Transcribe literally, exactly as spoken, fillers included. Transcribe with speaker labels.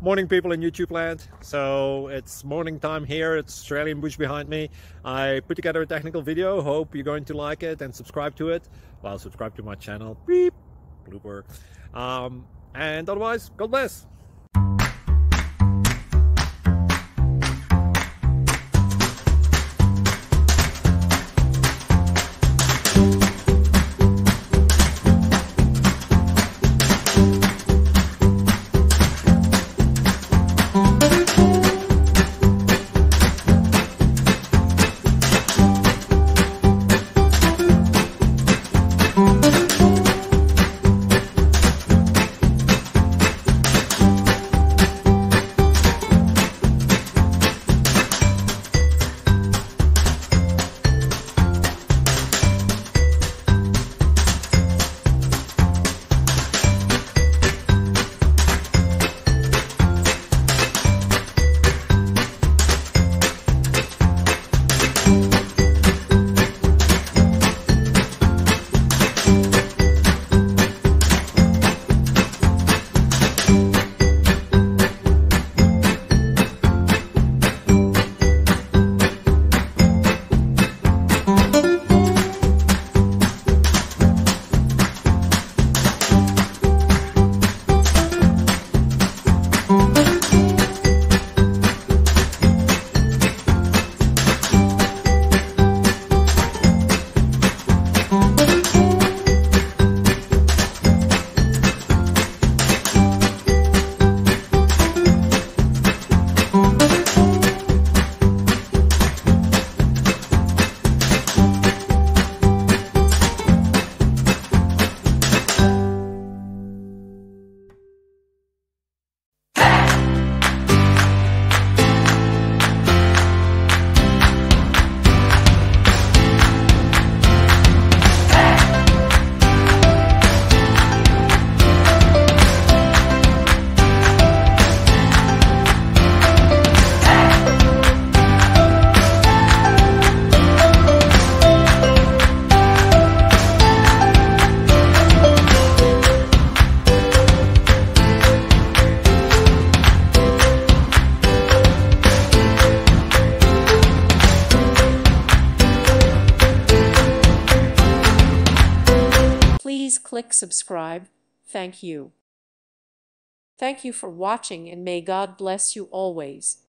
Speaker 1: Morning, people in YouTube land. So it's morning time here. It's Australian bush behind me. I put together a technical video. Hope you're going to like it and subscribe to it. Well, subscribe to my channel. Beep. Blooper. Um, and otherwise, God bless.
Speaker 2: Please click subscribe. Thank you. Thank you for watching, and may God bless you always.